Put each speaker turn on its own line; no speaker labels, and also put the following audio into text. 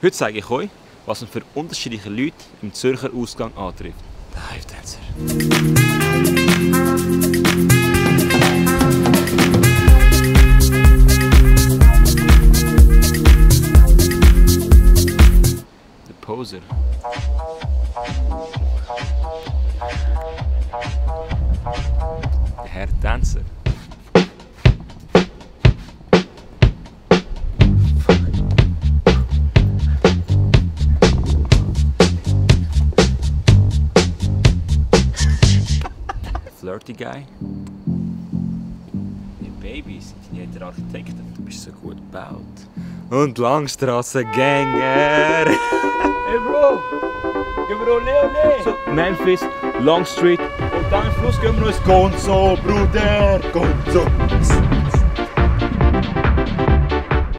Heute zeige ich euch, was man für unterschiedliche Leute im Zürcher Ausgang antrifft. Der Hive Dancer. Der Poser. Der Herr Tänzer. Flirty Guy. Die Babys sind die Architekten. Du bist so gut gebaut. Und Langstrasse-Gänger. Hey Bro! Gehen wir Ole! So, Memphis, Long Street und dann am Schluss gehen wir noch ins Gonzo, Bruder! Gonzo!